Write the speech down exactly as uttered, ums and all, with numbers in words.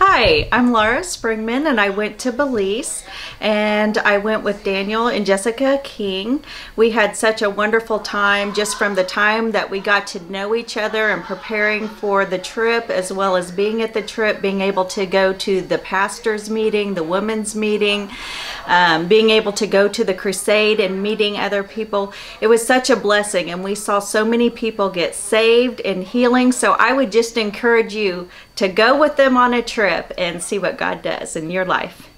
Hi, I'm Laura Springman, and I went to Belize, and I went with Daniel and Jessica King. We had such a wonderful time just from the time that we got to know each other and preparing for the trip, as well as being at the trip, being able to go to the pastor's meeting, the women's meeting, um, being able to go to the Crusade and meeting other people. It was such a blessing, and we saw so many people get saved and healing. So I would just encourage you to go with them on a trip and see what God does in your life.